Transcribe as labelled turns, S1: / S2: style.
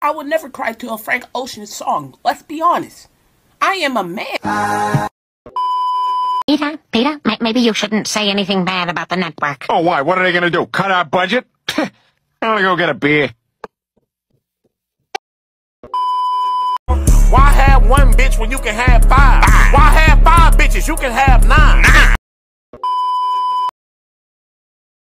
S1: I would never cry to a Frank Ocean song. Let's be honest. I am a man.
S2: Peter, maybe you shouldn't say anything bad about the network.
S3: Oh, why? What are they gonna do? Cut our budget? I'm gonna go get a beer.
S4: Why have one bitch when you can have five? Why have five bitches? You can have nine.